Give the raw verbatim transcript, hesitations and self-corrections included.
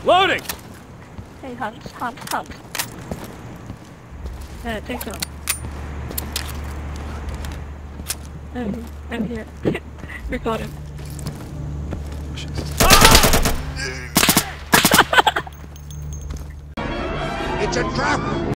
Loading! Hey, Hans, Hans, Hans. Yeah, take them. I'm, I'm here. We got him. It's a trap!